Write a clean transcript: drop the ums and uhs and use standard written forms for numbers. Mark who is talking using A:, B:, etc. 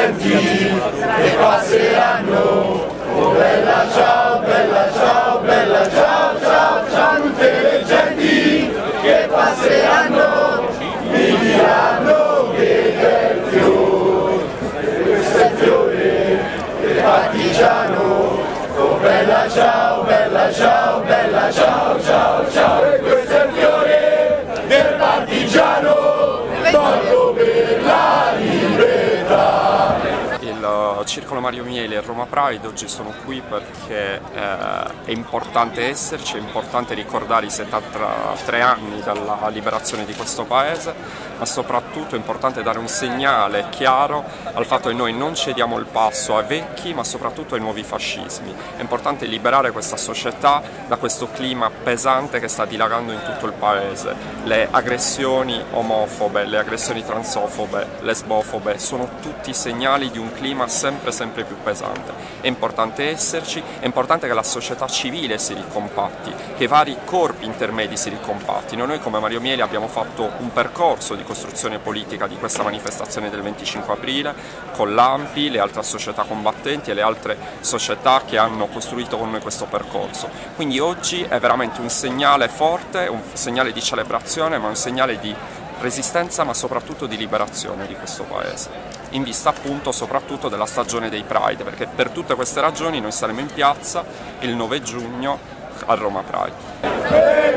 A: intelligenti che passeranno. Oh bella ciao, bella ciao, bella ciao, ciao, ciao, intelligenti che passeranno, mi diranno che bel fiore, questo è il fiore del partigiano. Oh bella ciao, bella ciao, bella ciao, ciao, ciao, e questo è il fiore del partigiano, morto per la libertà.
B: Il Circolo Mario Mieli e Roma Pride oggi sono qui perché è importante esserci, è importante ricordare i 73 anni dalla liberazione di questo paese, ma soprattutto è importante dare un segnale chiaro al fatto che noi non cediamo il passo ai vecchi, ma soprattutto ai nuovi fascismi. È importante liberare questa società da questo clima pesante che sta dilagando in tutto il paese. Le aggressioni omofobe, le aggressioni transofobe, lesbofobe sono tutti segnali di un clima sempre più pesante. È importante esserci, è importante che la società civile si ricompatti, che i vari corpi intermedi si ricompattino. Noi come Mario Mieli abbiamo fatto un percorso di costruzione politica di questa manifestazione del 25 aprile con l'ANPI, le altre società combattenti e le altre società che hanno costruito con noi questo percorso. Quindi oggi è veramente un segnale forte, un segnale di celebrazione, ma un segnale di resistenza, ma soprattutto di liberazione di questo paese, in vista appunto soprattutto della stagione dei Pride, perché per tutte queste ragioni noi saremo in piazza il 9 giugno a Roma Pride.